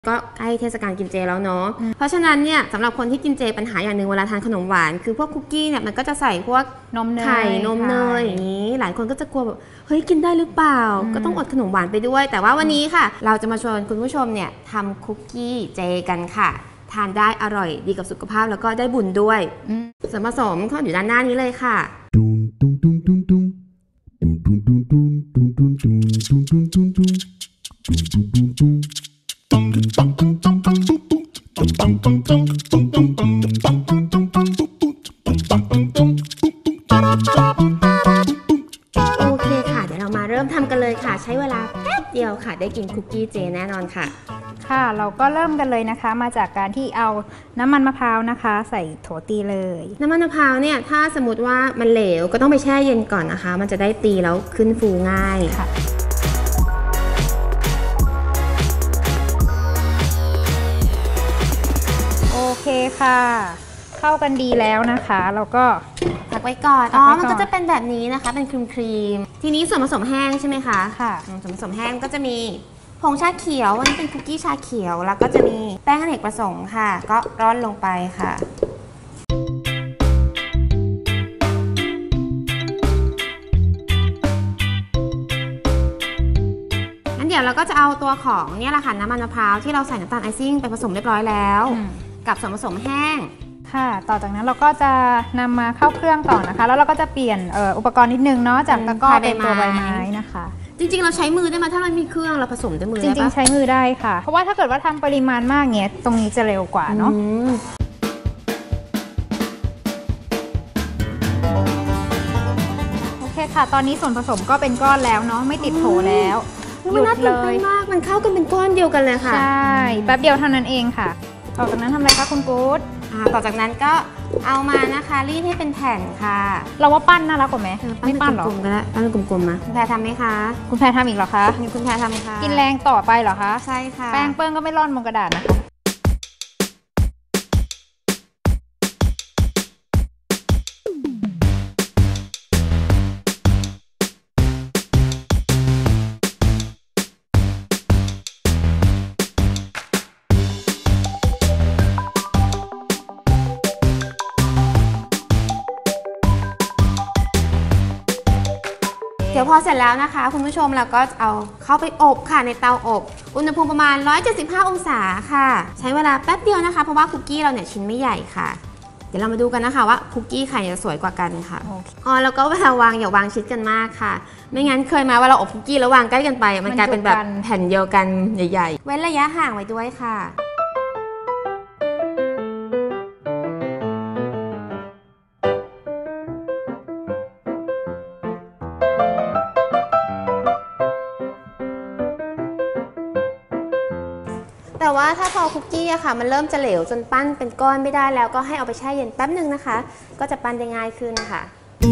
ก็ใกล้เทศกาลกินเจแล้วเนาะเพราะฉะนั้นเนี่ยสำหรับคนที่กินเจปัญหาอย่างหนึ่งเวลาทานขนมหวานคือพวกคุกกี้เนี่ยมันก็จะใส่พวกนมเนยไข่นมเนยอย่างนี้หลายคนก็จะกลัวแบบเฮ้ยกินได้หรือเปล่าก็ต้องอดขนมหวานไปด้วยแต่ว่าวันนี้ค่ะเราจะมาชวนคุณผู้ชมเนี่ยทำคุกกี้เจกันค่ะทานได้อร่อยดีกับสุขภาพแล้วก็ได้บุญด้วยส่วนผสมก็อยู่ด้านหน้านี้เลยค่ะโอเคค่ะเดี๋ยวเรามาเริ่มทำกันเลยค่ะใช้เวลาแป๊บเดียวค่ะได้กินคุกกี้เจแน่นอนค่ะค่ะเราก็เริ่มกันเลยนะคะมาจากการที่เอาน้ำมันมะพร้าวนะคะใส่โถตีเลยน้ำมันมะพร้าวเนี่ยถ้าสมมติว่ามันเหลวก็ต้องไปแช่เย็นก่อนนะคะมันจะได้ตีแล้วขึ้นฟูง่ายค่ะโอเคค่ะเข้ากันดีแล้วนะคะเราก็พักไว้ก่อนมันก็จะเป็นแบบนี้นะคะเป็นครีมทีนี้ส่วนผสมแห้งใช่ไหมคะค่ะส่วนผสมแห้งก็จะมีผงชาเขียวอันนี้เป็นคุกกี้ชาเขียวแล้วก็จะมีแป้งอเนกประสงค์ค่ะก็ร่อนลงไปค่ะงั้นเดี๋ยวเราก็จะเอาตัวของเนี่ยแหละค่ะน้ำมันมะพร้าวที่เราใส่น้ำตาลไอซิ่งไปผสมเรียบร้อยแล้วกับส่วนผสมแห้งค่ะต่อจากนั้นเราก็จะนำมาเข้าเครื่องต่อนะคะแล้วเราก็จะเปลี่ยนอุปกรณ์นิดนึงเนาะจากตะกร้อเป็นตัวใบไม้นะคะจริงๆเราใช้มือได้ไหมถ้าเรามีเครื่องเราผสมด้วยมือจริงๆใช้มือได้ค่ะเพราะว่าถ้าเกิดว่าทำปริมาณมากเนี้ยตรงนี้จะเร็วกว่าเนาะโอเคค่ะตอนนี้ส่วนผสมก็เป็นก้อนแล้วเนาะไม่ติดโถแล้วหยุดเลยมากมันเข้ากันเป็นก้อนเดียวกันเลยค่ะใช่แป๊บเดียวเท่านั้นเองค่ะต่อจากนั้นทำอะไรคะคุณกู๊ดต่อจากนั้นก็เอามานะคะรีดให้เป็นแผ่นค่ะเราว่าปั้นน่ารักกว่าไหมไม่ปั้นหรอกลมๆก็ได้ปั้นกลมๆมาคุณแพรทำไหมคะคุณแพรทำอีกเหรอคะคุณแพรทำค่ะกินแรงต่อไปเหรอคะใช่ค่ะแป้งเปิ้งก็ไม่ร่อนบนกระดาษนะคะเดี๋ยวพอเสร็จแล้วนะคะคุณผู้ชมเราก็เอาเข้าไปอบค่ะในเตาอบอุณหภูมิประมาณ175องศาค่ะใช้เวลาแป๊บเดียวนะคะเพราะว่าคุกกี้เราเนี่ยชิ้นไม่ใหญ่ค่ะเดี๋ยวเรามาดูกันนะคะว่าคุกกี้ใครจะสวยกว่ากันค่ะแล้วก็เวลาวางอย่าวางชิดกันมากค่ะไม่งั้นเคยมาว่าเราอบคุกกี้แล้ววางใกล้กันไปมันกลายเป็นแบบแผ่นเดียวกันใหญ่ๆเว้นระยะห่างไว้ด้วยค่ะแต่ว่าถ้าพอคุกกี้อะค่ะมันเริ่มจะเหลวจนปั้นเป็นก้อนไม่ได้แล้วก็ให้เอาไปแช่เย็นแป๊บนึงนะคะก็จะปั้นได้ง่ายขึ้นค่ะ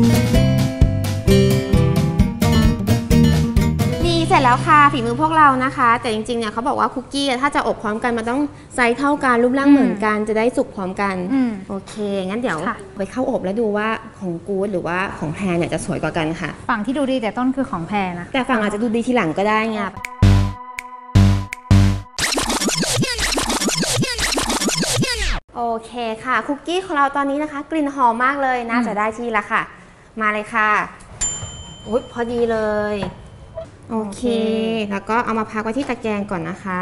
นี่เสร็จแล้วค่ะฝีมือพวกเรานะคะแต่จริงๆเนี่ยเขาบอกว่าคุกกี้ถ้าจะอบพร้อมกันมันต้องไซส์เท่ากันรูปร่างเหมือนกันจะได้สุกพร้อมกันโอเคงั้นเดี๋ยวไปเข้าอบแล้วดูว่าของกู๊ดหรือว่าของแพรเนี่ยจะสวยกว่ากันค่ะฝั่งที่ดูดีแต่ต้นคือของแพรนะแต่ฝั่งอาจจะดูดีทีหลังก็ได้ไงโอเคค่ะคุกกี้ของเราตอนนี้นะคะกลิ่นหอมมากเลยน่าจะได้ที่ละค่ะมาเลยค่ะอุ๊ยพอดีเลยโอเคแล้วก็เอามาพักไว้ที่ตะแกรงก่อนนะคะ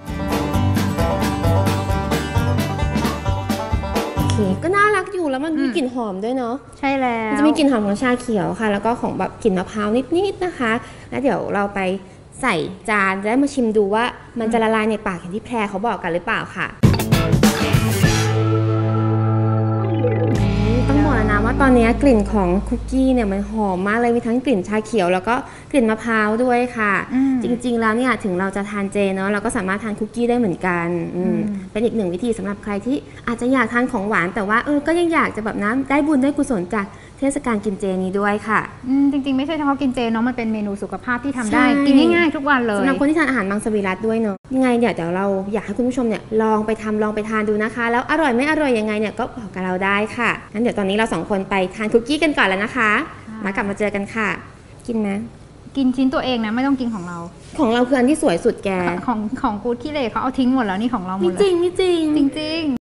โอเคก็น่ารักอยู่แล้วมันมีกลิ่นหอมด้วยเนาะใช่แล้วมันจะมีกลิ่นหอมของชาเขียวค่ะแล้วก็ของแบบกลิ่นมะพร้าวนิดๆนะคะแล้วเดี๋ยวเราไปใส่จานจะได้มาชิมดูว่ามันจะละลายในปากอย่างที่แพรเขาบอกกันหรือเปล่าค่ะต้องบอกนะว่าตอนนี้กลิ่นของคุกกี้เนี่ยมันหอมมากเลยมีทั้งกลิ่นชาเขียวแล้วก็กลิ่นมะพร้าวด้วยค่ะจริงๆแล้วเนี่ยถึงเราจะทานเจเนาะเราก็สามารถทานคุกกี้ได้เหมือนกันเป็นอีกหนึ่งวิธีสำหรับใครที่อาจจะอยากทานของหวานแต่ว่าก็ยังอยากจะแบบน้ำได้บุญได้กุศลจากเทศกาลกินเจนี้ด้วยค่ะจริงๆไม่ใช่เฉพาะกินเจเนาะมันเป็นเมนูสุขภาพที่ทำได้กินง่ายๆทุกวันเลยสำหรับคนที่ทานอาหารมังสวิรัติด้วยเนาะยังไงเดี๋ยวเราอยากให้คุณผู้ชมเนี่ยลองไปทานดูนะคะแล้วอร่อยไม่อร่อยยังไงเนี่ยก็บอกกับเราได้ค่ะงั้นเดี๋ยวตอนนี้เรา2คนไปทานคุกกี้กันก่อนแล้วนะคะมากลับมาเจอกันค่ะกินนะกินชิ้นตัวเองนะไม่ต้องกินของเราของเราคืออันที่สวยสุดแกของกูดขี้เหร่เขาเอาทิ้งหมดแล้วนี่ของเราหมดเลยไม่จริงจริง